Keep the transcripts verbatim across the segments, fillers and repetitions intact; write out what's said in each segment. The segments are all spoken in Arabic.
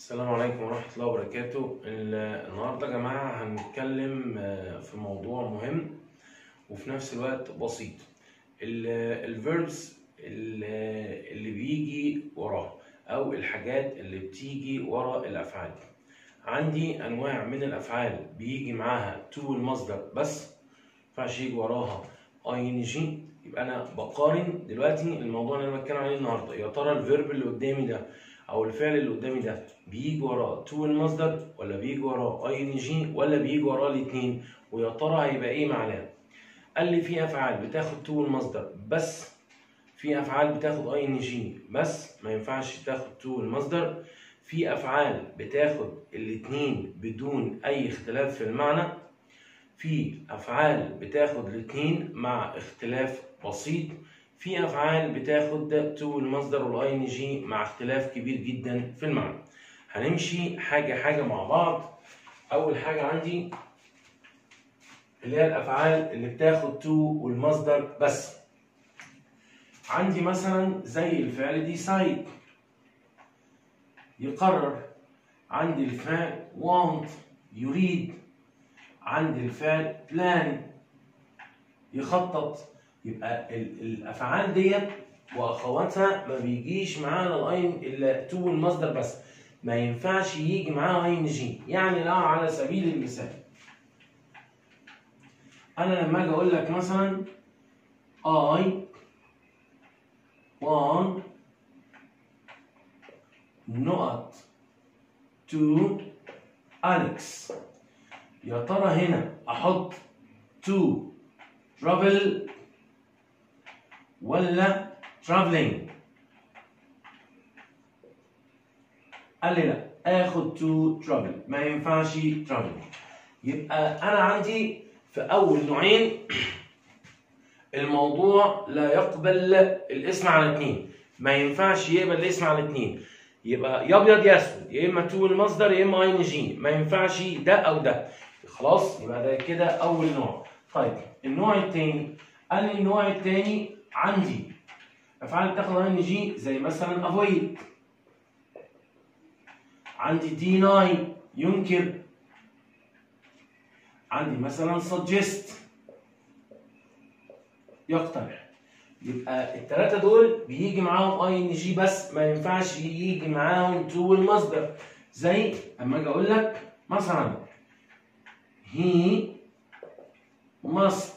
السلام عليكم ورحمة الله وبركاته. النهاردة يا جماعة هنتكلم في موضوع مهم وفي نفس الوقت بسيط. الفيربس اللي بيجي وراه أو الحاجات اللي بتيجي ورا الأفعال. عندي أنواع من الأفعال بيجي معاها تو المصدر بس، مينفعش يجي وراها اي ان جي. يبقى أنا بقارن دلوقتي الموضوع اللي أنا بتكلم عليه النهاردة، يا ترى الفيرب اللي قدامي ده او الفعل اللي قدامي ده بيجي وراه تو المصدر ولا بيجي وراه اي ان جي ولا بيجي وراه الاثنين، ويا ترى هيبقى ايه معناه؟ قال لي في افعال بتاخد تو المصدر بس، في افعال بتاخد اي ان جي بس ما ينفعش تاخد تو المصدر، في افعال بتاخد الاثنين بدون اي اختلاف في المعنى، في افعال بتاخد الاثنين مع اختلاف بسيط، في افعال بتاخد تو المصدر والاي ان جي مع اختلاف كبير جدا في المعنى. هنمشي حاجه حاجه مع بعض. اول حاجه عندي اللي هي الافعال اللي بتاخد تو والمصدر بس. عندي مثلا زي الفعل ديسايد يقرر، عندي الفعل want يريد، عندي الفعل plan يخطط. يبقى الافعال ديت واخواتها ما بيجيش معانا الاي الا تو المصدر بس، ما ينفعش يجي معاها اي ان جي. يعني لو على سبيل المثال انا لما اجي اقول لك مثلا I want not to Alex، يا ترى هنا احط to travel ولا traveling؟ قال لي لا، اخد to travel، ما ينفعش traveling. يبقى انا عندي في اول نوعين الموضوع لا يقبل الاسم على اثنين، ما ينفعش يقبل الاسم على اثنين. يبقى يا ابيض يا اسود، يا اما to المصدر يا اما اي ان جي، ما ينفعش ده او ده. خلاص، يبقى ده كده اول نوع. طيب النوع الثاني، قال لي النوع الثاني عندي افعال بتاخد اي ان جي زي مثلا avoid، عندي deny ينكر، عندي مثلا suggest يقترح. يبقى الثلاثه دول بيجي معاهم اي ان جي بس، ما ينفعش يجي معاهم تو المصدر. زي اما اجي اقول لك مثلا he must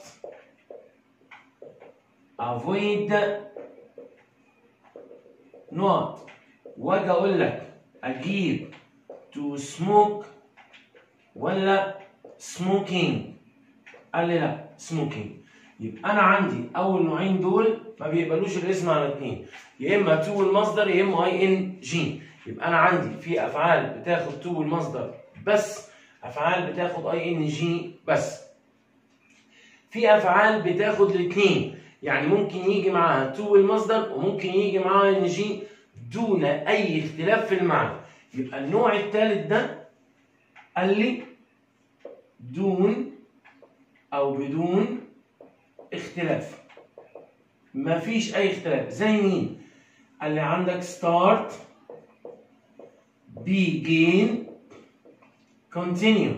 avoid not، واجي اقول لك اجيب to smoke ولا smoking، قال لي لا smoking. يبقى انا عندي اول نوعين دول ما بيقبلوش الاسم على اثنين، يا اما تو المصدر يا اما اي ان جي. يبقى انا عندي في افعال بتاخد تو المصدر بس، افعال بتاخد اي ان جي بس، في افعال بتاخد الاثنين، يعني ممكن يجي معاها تو المصدر وممكن يجي معاها اي ان جي دون اي اختلاف في المعنى. يبقى النوع الثالث ده قال لي دون او بدون اختلاف، مفيش اي اختلاف. زي مين؟ قال لي عندك start begin continue.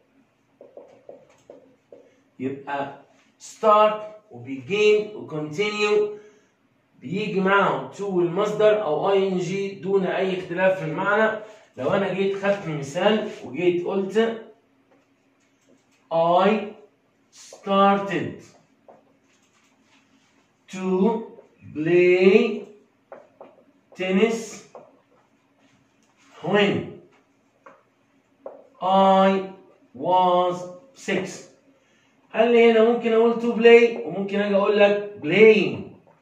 يبقى start و begin و continue بيجي معاهم تو المصدر او اي ان جي دون اي اختلاف في المعنى. لو انا جيت خدت مثال وجيت قلت I started to play tennis when I was six. قال لي هنا ممكن اقول to play وممكن اجي اقول لك playing،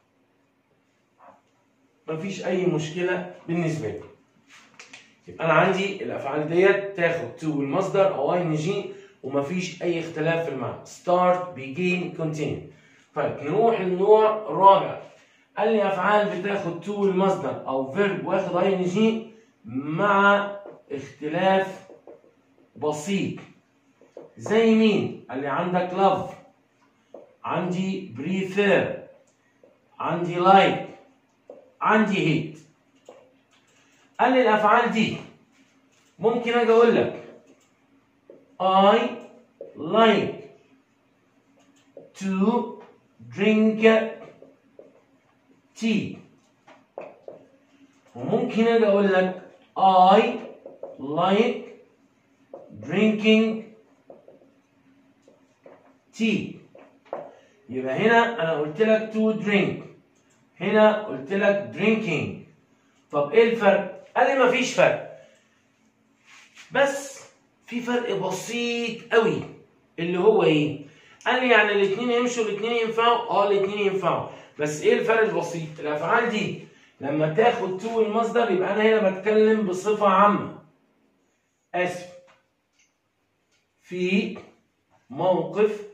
مفيش اي مشكله بالنسبه لي. يبقى انا عندي الافعال ديت تاخد to المصدر او اي ان جي ومفيش اي اختلاف في المعنى. start begin continue. طيب نروح للنوع الرابع. قال لي افعال بتاخد تو المصدر او فيرب واخد اي ان جي مع اختلاف بسيط. زي مين؟ قال لي عندك love، عندي prefer، عندي like، عندي hate. قال لي الافعال دي ممكن اجي اقول لك I like to drink tea. وممكن اجي اقول لك I like drinking tea. يبقى هنا انا قلت لك to drink، هنا قلت لك drinking. طب ايه الفرق؟ قال لي مفيش فرق، بس في فرق بسيط قوي اللي هو ايه؟ قال لي يعني الاثنين يمشوا، الاثنين ينفعوا؟ اه الاثنين ينفعوا، بس ايه الفرق البسيط؟ الافعال دي لما تاخد تو المصدر يبقى انا هنا بتكلم بصفه عامه، اسف، في موقف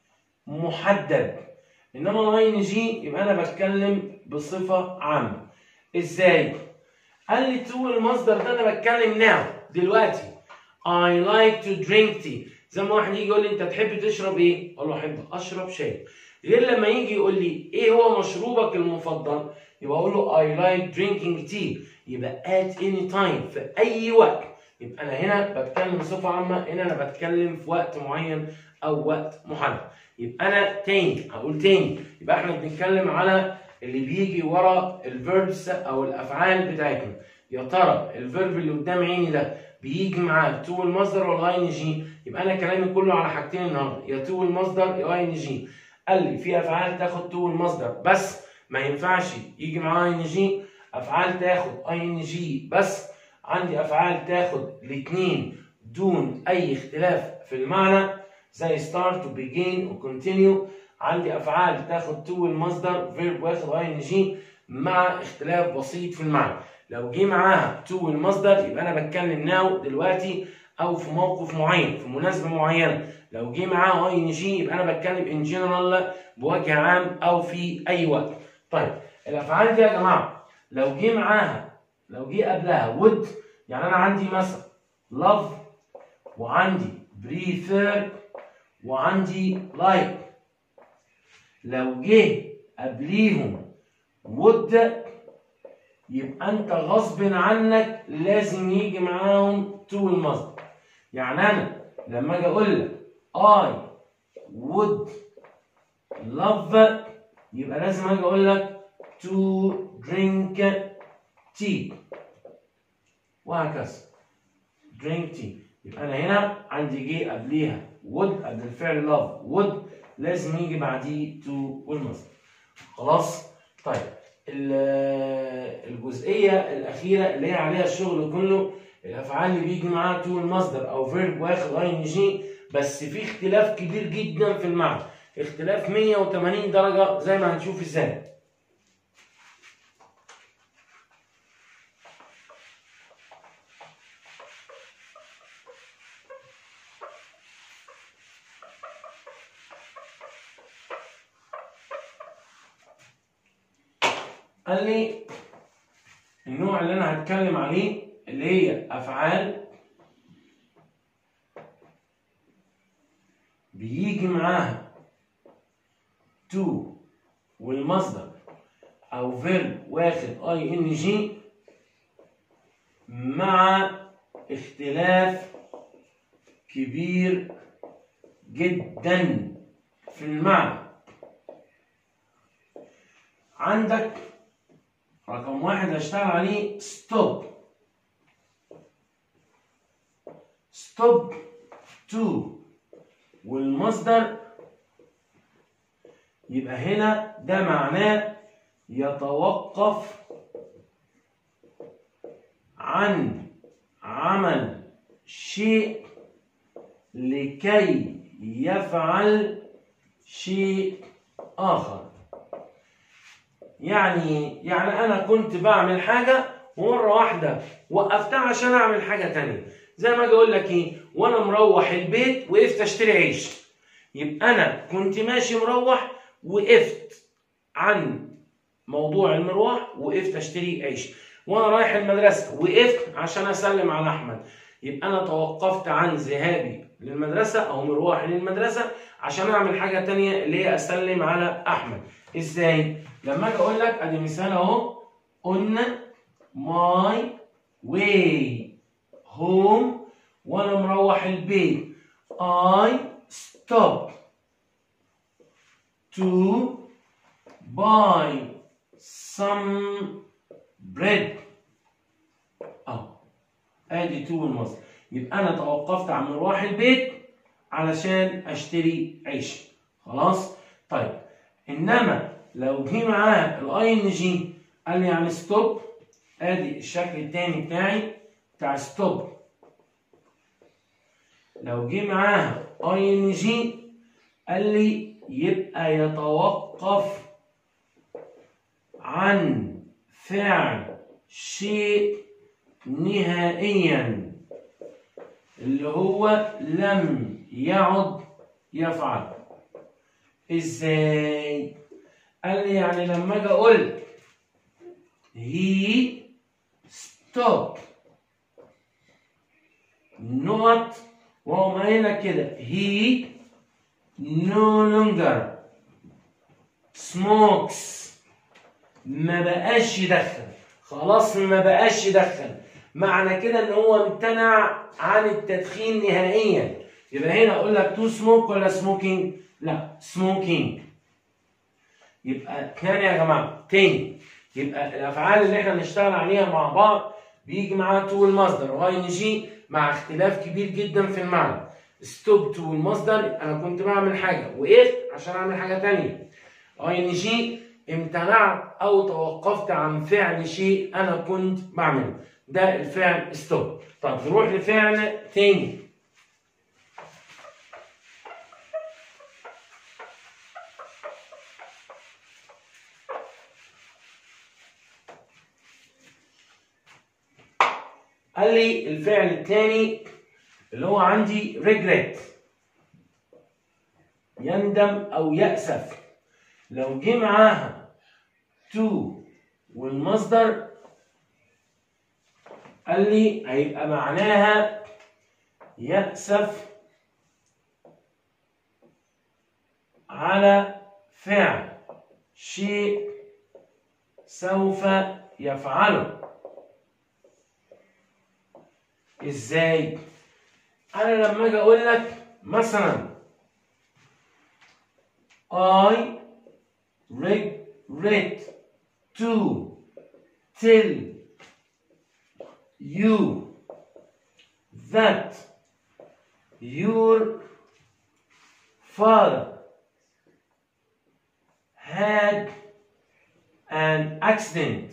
محدد. انما الاي ان جي يبقى انا بتكلم بصفه عامه. ازاي؟ قال لي تو المصدر ده انا بتكلم ناو دلوقتي. I like to drink tea. زي ما واحد يجي يقول لي انت تحب تشرب ايه؟ اقول له احب اشرب شاي. غير لما يجي يقول لي ايه هو مشروبك المفضل؟ يبقى اقول له I like drinking tea. يبقى at any time، في اي وقت. يبقى انا هنا بتكلم بصفه عامه، هنا انا بتكلم في وقت معين او وقت محدد. يبقى انا تاني هقول تاني، يبقى احنا بنتكلم على اللي بيجي ورا الفيربس او الافعال بتاعتنا. يا ترى الفيرب اللي قدام عيني ده بيجي معاه تو المصدر ولا اي ان جي؟ يبقى انا كلامي كله على حاجتين النهارده، يا تو المصدر يا اي ان جي. قال لي في افعال تاخد تو المصدر بس ما ينفعش يجي معاها اي ان جي، افعال تاخد اي ان جي بس، عندي افعال تاخد الاثنين دون اي اختلاف في المعنى زي start و begin و continue. عندي افعال تاخد تو المصدر فيرب واخد اي ان جي مع اختلاف بسيط في المعنى. لو جه معاها تو المصدر يبقى انا بتكلم ناو دلوقتي او في موقف معين في مناسبه معينه. لو جه معاها اي ان جي يبقى انا بتكلم ان جنرال بوجه عام او في اي وقت. طيب الافعال دي يا جماعه لو جه معاها لو جه قبلها would، يعني انا عندي مثلا love وعندي prefer وعندي like، لو جه قبليهم would يبقى انت غصب عنك لازم يجي معاهم تو المصدر. يعني انا لما اجي اقول لك I would love يبقى لازم اجي اقول لك to drink tea وهكذا drink tea. يبقى انا هنا عندي جه قبليها would قبل الفعل love would لازم يجي بعديه to والمصدر. خلاص؟ طيب الجزئيه الاخيره اللي هي عليها الشغل كله الافعال اللي بيجي معاها تو المصدر او فيرب واخد اي ان جي بس في اختلاف كبير جدا في المعنى، اختلاف مية وتمانين درجه زي ما هنشوف ازاي. قال لي النوع اللي انا هتكلم عليه اللي هي افعال بيجي معاها تو والمصدر او فيرب واخد اي ان جي مع اختلاف كبير جدا في المعنى. عندك رقم واحد هشتغل عليه stop stop to والمصدر يبقى هنا ده معناه يتوقف عن عمل شيء لكي يفعل شيء آخر. يعني يعني أنا كنت بعمل حاجة ومرة واحدة وقفتها عشان أعمل حاجة تانية. زي ما أجي أقول لك إيه، وأنا مروح البيت وقفت أشتري عيش، يبقى أنا كنت ماشي مروح وقفت عن موضوع المروح وقفت أشتري عيش. وأنا رايح المدرسة وقفت عشان أسلم على أحمد، يبقى أنا توقفت عن ذهابي للمدرسة أو مروحي للمدرسة عشان أعمل حاجة تانية اللي هي أسلم على أحمد. إزاي؟ لما أجي أقول لك أدي مثال أهو، on my way home وانا مروح البيت. I stop to buy some bread. اه ادي تو المصدر. يبقى انا توقفت عن مروح البيت علشان اشتري عيش. خلاص؟ طيب انما لو جه معاه الاي ان جي قال لي يعني ستوب، ادي الشكل الثاني بتاعي بتاع ستوب. لو جه معاها اي ان جي قال لي يبقى يتوقف عن فعل شيء نهائيا اللي هو لم يعد يفعل. ازاي؟ قال لي يعني لما اجي اقول he stopped not وهو قايل لك كده he no longer smokes، ما بقاش يدخن، خلاص ما بقاش يدخن، معنى كده ان هو امتنع عن التدخين نهائيا. يبقى هنا اقول لك تو سموك ولا سموكينج؟ لا سموكينج. يبقى تاني يا جماعه تاني، يبقى الافعال اللي احنا بنشتغل عليها مع بعض بيجي معاها تو المصدر واي ان جي مع اختلاف كبير جدا في المعنى. ستوب تو المصدر انا كنت بعمل حاجه وقفت عشان اعمل حاجه ثانيه. اي ان جي امتنعت او توقفت عن فعل شيء انا كنت بعمله، ده الفعل ستوب. طب نروح لفعل تاني. قال لي الفعل الثاني اللي هو عندي regret، يندم او يأسف. لو جه معاها to والمصدر قال لي هيبقى معناها يأسف على فعل شيء سوف يفعله. ازاي؟ انا لما اجي اقول لك مثلا I regret to tell you that your father had an accident.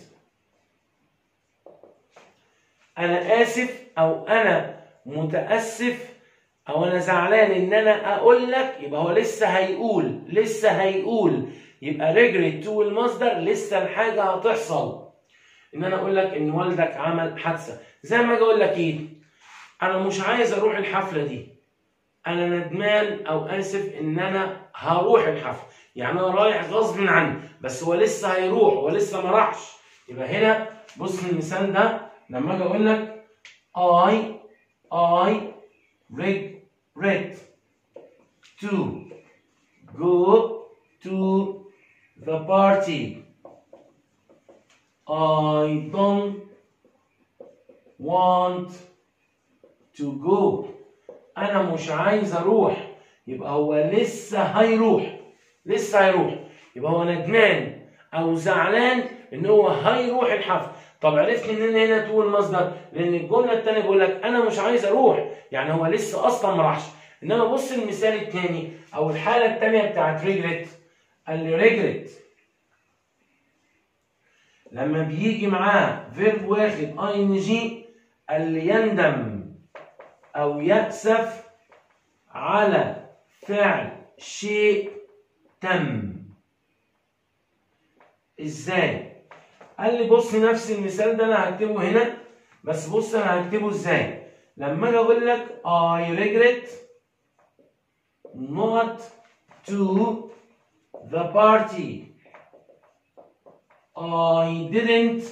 أنا آسف أو أنا متأسف أو أنا زعلان إن أنا أقول لك، يبقى هو لسه هيقول لسه هيقول يبقى regret to المصدر لسه الحاجة هتحصل. إن أنا أقول لك إن والدك عمل حادثة، زي ما أجي أقول لك إيه؟ أنا مش عايز أروح الحفلة دي، أنا ندمان أو آسف إن أنا هروح الحفلة، يعني أنا رايح غصب عني بس هو لسه هيروح ولسه ما راحش. يبقى هنا بص المثال ده لما أجي أقول لك I I regret to go to the party. I don't want to go. أنا مش عايز أروح، يبقى هو لسه هيروح لسه هيروح يبقى هو ندمان أو زعلان إن هو هيروح الحفل. طب عرفت إن هنا تقول مصدر؟ لأن الجملة التانية بيقول لك أنا مش عايز أروح، يعني هو لسه أصلا ما راحش. إنما بص المثال التاني أو الحالة التانية بتاعت regret، قال لي regret لما بيجي معاه فيرب واخد اي ان جي قال لي يندم أو يأسف على فعل شيء تم. إزاي؟ قال لي بص نفس المثال ده انا هكتبه هنا، بس بص انا هكتبه ازاي. لما اجي اقول لك I regret not to the party. I didn't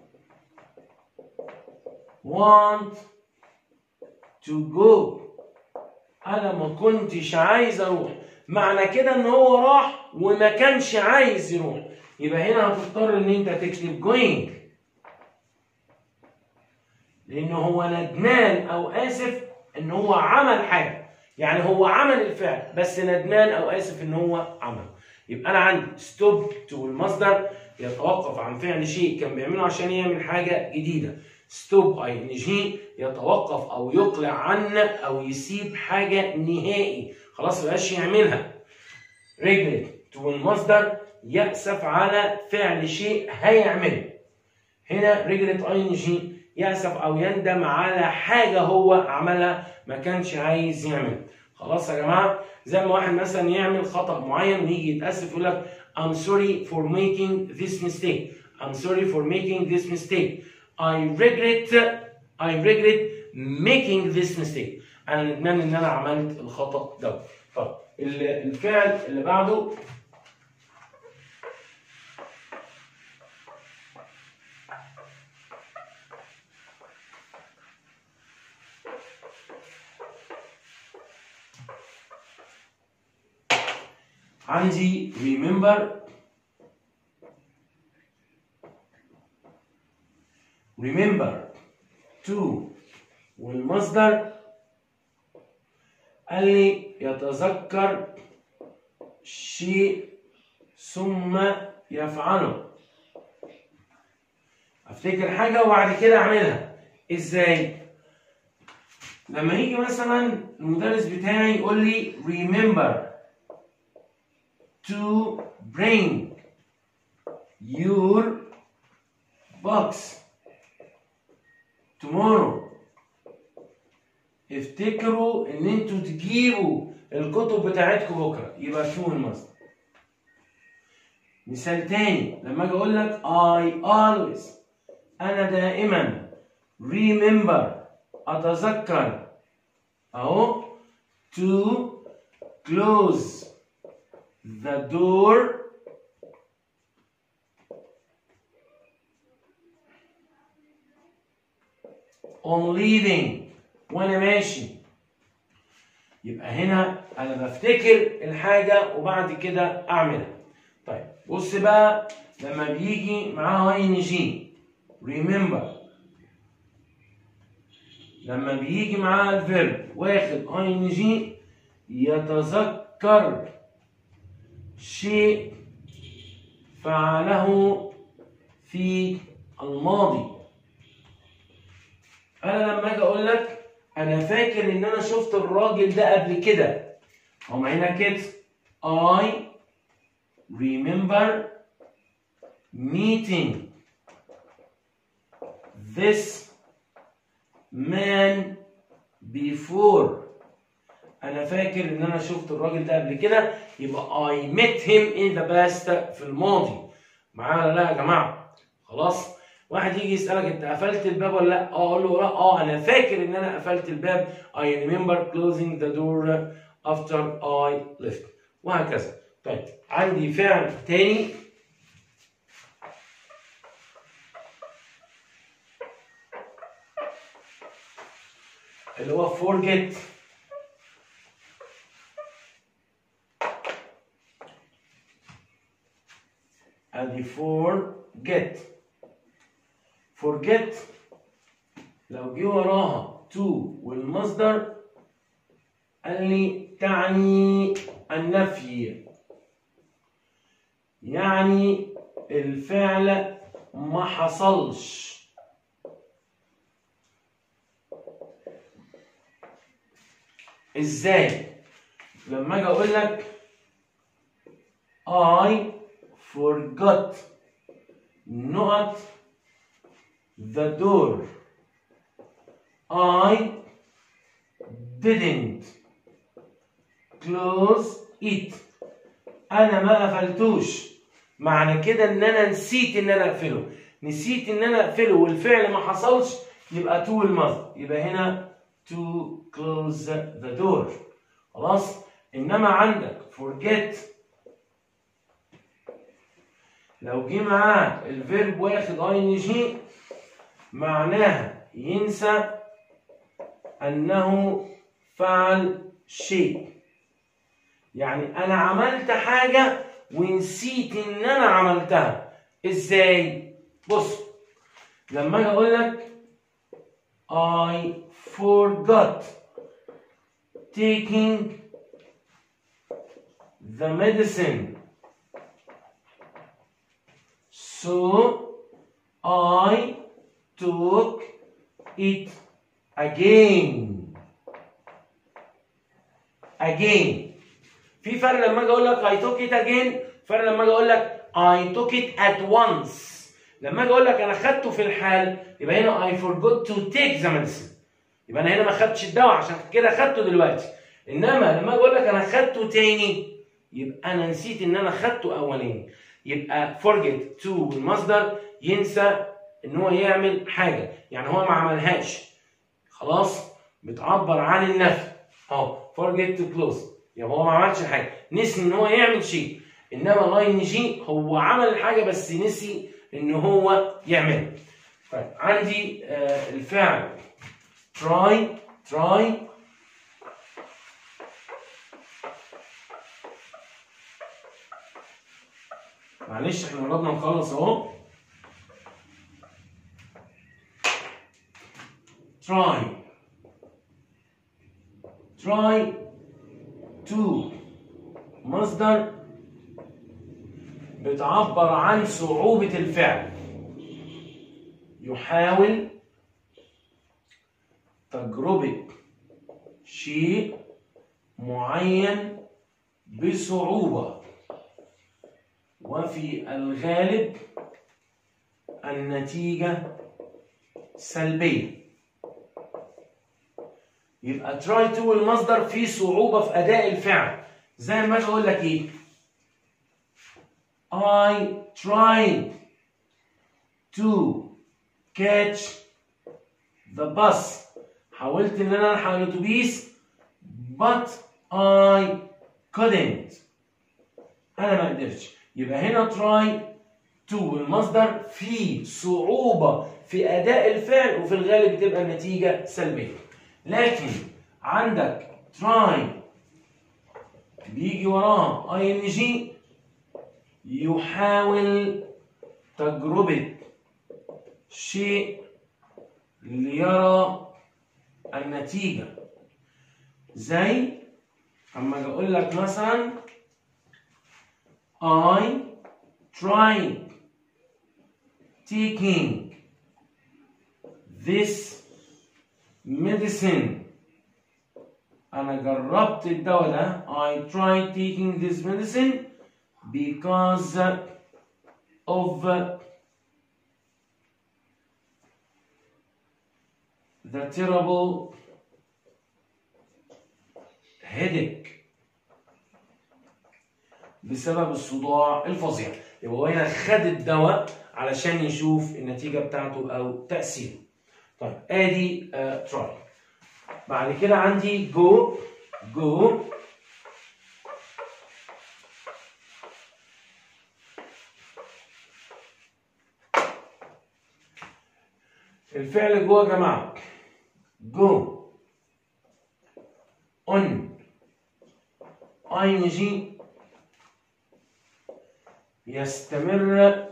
want to go. انا ما كنتش عايز اروح، معنى كده ان هو راح وما كانش عايز يروح. يبقى هنا هتضطر ان انت تكتب going. لأنه هو ندمان أو آسف إن هو عمل حاجة. يعني هو عمل الفعل بس ندمان أو آسف إن هو عمله. يبقى أنا عندي ستوب تو المصدر يتوقف عن فعل شيء كان بيعمله عشان يعمل حاجة جديدة. ستوب اي ان جي يتوقف أو يقلع عن أو يسيب حاجة نهائي خلاص مبقاش يعملها. ريجريت تو المصدر يأسف على فعل شيء هيعمله. هنا ريجريت اي ان جي يأسف أو يندم على حاجة هو عملها ما كانش عايز يعملها. خلاص يا جماعة؟ زي ما واحد مثلا يعمل خطأ معين ويجي يتأسف يقول لك I'm sorry for making this mistake. I'm sorry for making this mistake. I regret I regret making this mistake. أنا ندمان إن أنا عملت الخطأ ده. طب الفعل اللي بعده عندي remember remember to والمصدر قال لي يتذكر شيء ثم يفعله. افتكر حاجة وبعد كده اعملها. ازاي؟ لما يجي مثلا المدرس بتاعي يقول لي remember to bring your box tomorrow. افتكروا ان انتوا تجيبوا الكتب بتاعتكم بكره. يبقى تو المصدر. مثال تاني لما اجي اقول لك I always انا دائما remember اتذكر اهو to close the door on leaving وانا ماشي. يبقى هنا انا بفتكر الحاجه وبعد كده اعملها. طيب بص بقى لما بيجي معاها اي ان جي remember لما بيجي معاها الفيرب واخد اي ان جي يتذكر شيء فعله في الماضي. انا لما اجي اقول لك انا فاكر ان انا شفت الراجل ده قبل كده. هم هنا كده I remember meeting this man before. انا فاكر ان انا شفت الراجل ده قبل كده. يبقى I met him in the past في الماضي. معايا ولا لا يا جماعه؟ خلاص. واحد يجي يسألك انت قفلت الباب ولا لا؟ اه اقول له لا اه انا فاكر ان انا قفلت الباب. I remember closing the door after I left. وهكذا. طيب عندي فعل تاني اللي هو forget. ادي forget. forget لو جه وراها to والمصدر قال لي تعني النفي. يعني الفعل ما حصلش. ازاي؟ لما اجي اقول لك I forgot not the door. I didn't close it. انا ما قفلتوش. معنى كده ان انا نسيت ان انا اقفله. نسيت ان انا اقفله والفعل ما حصلش يبقى to المصدر. يبقى هنا to close the door. خلاص. انما عندك forget لو جه معاه الفيرب واخد اي ان جي معناها ينسى انه فعل شيء. يعني انا عملت حاجه ونسيت ان انا عملتها. ازاي؟ بص لما اجي اقول لك I forgot taking the medicine, so I took it again. again. في فرق لما اجي اقول لك I took it again، فرق لما اجي اقول لك I took it at once. لما اجي اقول لك انا خدته في الحال يبقى هنا I forgot to take the medicine، يبقى انا هنا ما خدتش الدواء عشان كده خدته دلوقتي. انما لما اجي اقول لك انا خدته تاني يبقى انا نسيت ان انا خدته اولاني. يبقى forget to المصدر ينسى ان هو يعمل حاجه، يعني هو ما عملهاش خلاص، بتعبر عن النفي اهو forget to close، يعني هو ما عملش حاجه، نسي ان هو يعمل شيء. انما الاي ان جي هو عمل الحاجه بس نسي ان هو يعملها. طيب عندي آه الفعل try try معلش احنا قربنا نخلص اهو. try try to مصدر بتعبر عن صعوبة الفعل، يحاول تجربة شيء معين بصعوبة، وفي الغالب النتيجة سلبية. يبقى try to المصدر فيه صعوبة في أداء الفعل، زي ما أجي أقول لك إيه؟ I tried to catch the bus. حاولت إن أنا ألحق الأتوبيس but I couldn't. أنا ما قدرتش. يبقى هنا try to المصدر فيه صعوبة في أداء الفعل وفي الغالب بتبقى النتيجة سلبية. لكن عندك try بيجي وراه اي ان جي، يحاول تجربة شيء ليرى النتيجة. زي اما اجي اقول لك مثلا I tried taking this medicine. أنا جربت الدواء ده. I tried taking this medicine because of the terrible headache. بسبب الصداع الفظيع. يبقى هو هنا خد الدواء علشان يشوف النتيجة بتاعته أو تأثيره. طيب ادي uh, try. بعد كده عندي go go الفعل جوه يا جماعه go on ing يستمر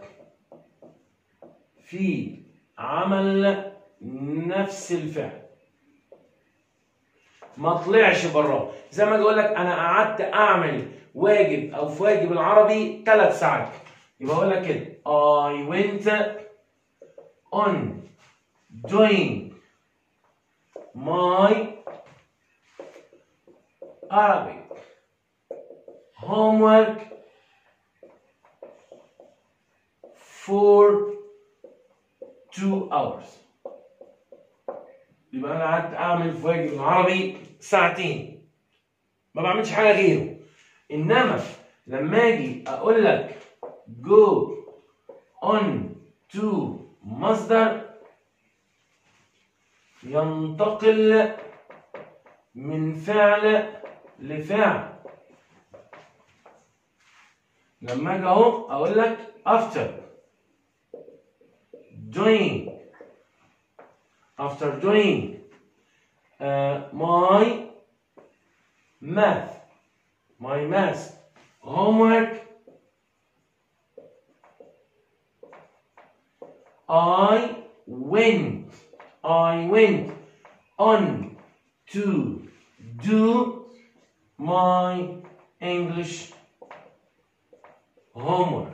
في عمل نفس الفعل، ما طلعش براه. زي ما اجي اقول لك انا قعدت اعمل واجب او في واجب العربي ثلاث ساعات، يبقى اقول لك كده I went on doing my Arabic homework for two hours. يبقى انا قعدت اعمل في واجب العربي ساعتين ما بعملش حاجه غيره. انما لما اجي اقول لك go on to مصدر ينتقل من فعل لفعل. لما اجي اهو اقول لك after doing after doing uh, my math my math homework I went I went on to do my English homework.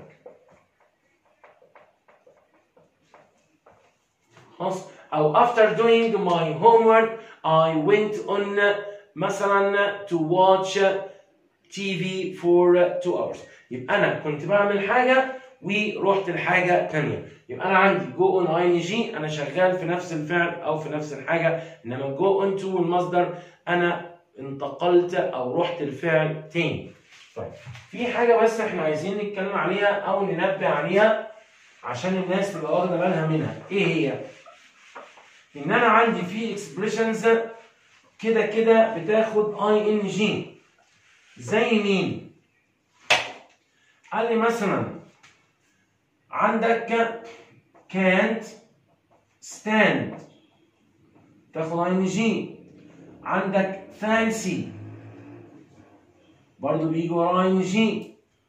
خلاص. أو after doing my homework I went on مثلا to watch تي في for two hours. يبقى أنا كنت بعمل حاجة ورحت لحاجة تانية. يبقى أنا عندي go on ing أنا شغال في نفس الفعل أو في نفس الحاجة، إنما go on to المصدر أنا انتقلت أو رحت الفعل تاني. طيب في حاجة بس إحنا عايزين نتكلم عليها أو ننبه عليها عشان الناس تبقى واخدة بالها منها. إيه هي؟ إن أنا عندي في expressions كده كده بتاخد ing. زي مين؟ قال لي مثلا عندك can't stand تاخد ing. عندك fancy برضو بيجي وراه ing.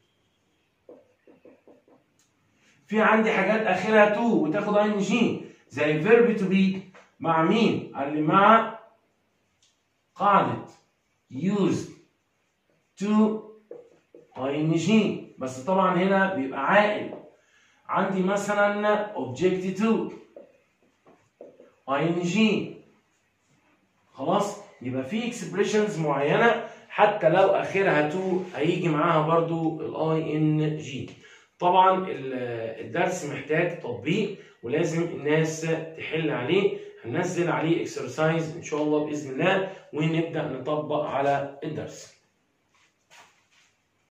في عندي حاجات اخرها to وتاخد ing زي verb to be مع مين؟ قال لي مع قاعدة used to ing، بس طبعا هنا بيبقى عائل. عندي مثلا object to ing. خلاص. يبقى في expressions معينة حتى لو اخرها to هيجي معاها برضو ال ing. طبعا الدرس محتاج تطبيق ولازم الناس تحل عليه. هننزل عليه exercise ان شاء الله باذن الله ونبدا نطبق على الدرس.